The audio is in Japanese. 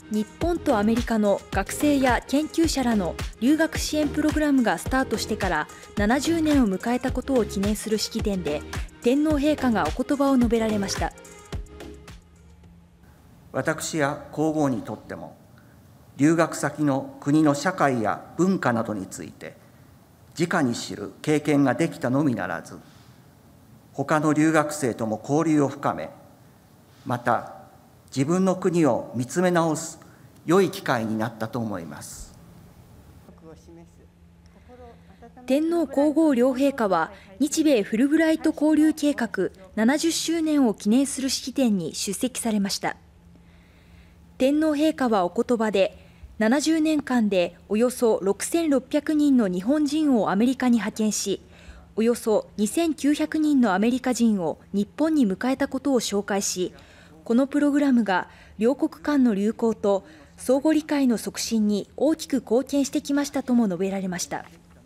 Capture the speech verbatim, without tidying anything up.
日本とアメリカの学生や研究者らの留学支援プログラムがスタートしてからななじゅうねんを迎えたことを記念する式典で、天皇陛下がお言葉を述べられました。 私や皇后にとっても、留学先の国の社会や文化などについて直に知る経験ができたのみならず、他の留学生とも交流を深め、また自分の国を見つめ直す良い機会になったと思います。 天皇皇后両陛下は、日米フルブライト交流計画ななじゅっしゅうねんを記念する式典に出席されました。天皇陛下はお言葉で、ななじゅうねんかんでおよそろくせんろっぴゃくにんの日本人をアメリカに派遣し、およそにせんきゅうひゃくにんのアメリカ人を日本に迎えたことを紹介し、このプログラムが両国間の友好と相互理解の促進に大きく貢献してきましたとも述べられました。